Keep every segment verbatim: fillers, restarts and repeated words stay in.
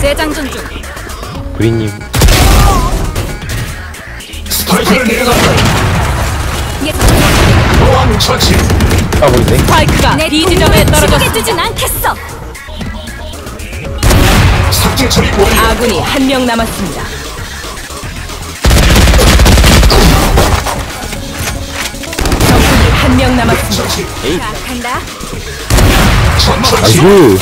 재장전 중. 브리님. 스파이크를 내려간다. 여왕 처치. 까보이네. 스파이크가 B 지점에 떨어졌습니다. 두진 않겠어. 삭제 처리 완료. 아군이 한 명 남았습니다. 적군이 한 명 남았습니다. 처치. 자, 간다. 전 처치. 아이고.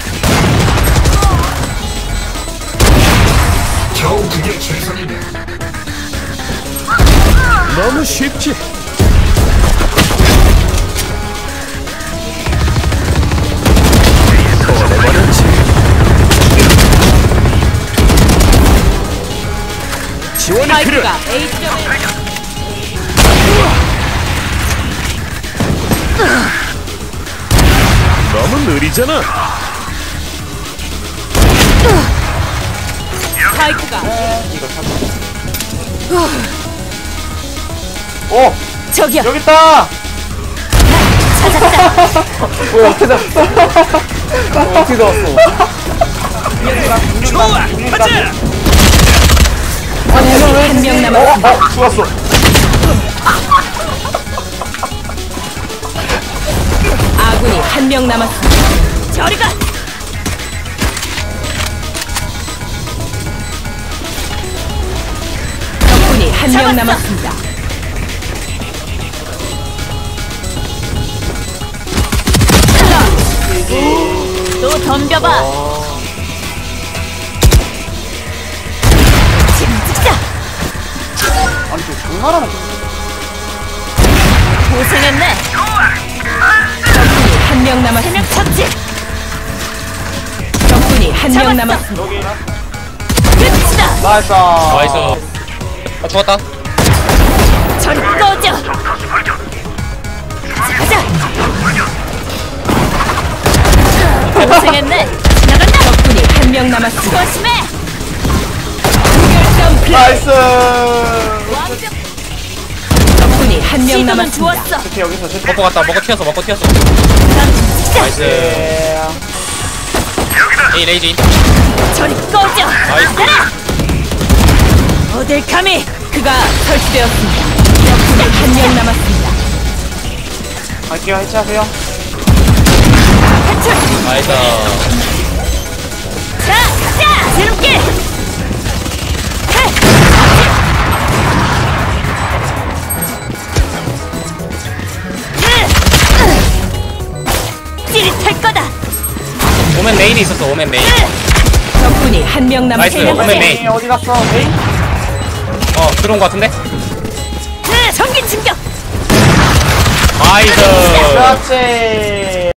겨우 그게 최선이네. 너무 쉽지. 보내버렸지. 지원이 필요해. 스파이크가 A 지점에 너무 느리잖아. 스파이크가 오! 저기요. 여기 있다! 찾았다. 뭐야, 어떻게 잡았어? 어, 어떻게 잡았어? 좋아, 가자. 아니, 이걸 왜 한 명 어, 남았습니다. 어, 죽었어. 아군이 한 명 남았습니다. 저리 가. 적군이 한 명 남았습니다. 또 덤벼봐. 지금 찍자. 아니, 저 장난하나? 고생했네. 적군이 한 명 남았. 세명 쳤지. 적군이 한 명 남았습니다. 여기. 끝이다. 나이스. 나이스. 아 죽었다. 저리 꺼져. 가자. 고생했네. 지나간다. 적군이 한 명 남았습니다. 조심해. 결점 플레이. 나이스. 완벽. 적군이 한 명 남았습니다. 좋았어. 이렇게 여기서 제 먹고 갔다. 먹고 튀었어. 먹고 튀었어. 나이스. 예. 에이 레이지. 저리 꺼져. 나이스. 가라. 어딜 감히. 그가 설치되었습니다. 적군이 한 명 남았습니다. 갈게요, 해체하세요. 탈출. 나이스. 자, 가자. 지름길. 찌릿할 거다. 오멘 메인이 있었어. 오멘 메인. 적군이 한 명 나이스. 남았습니다. 오멘 메인. 에이, 어디 갔어? 에이? 어 들어온 거 같은데. 전기 충격. 나이스. 그렇지.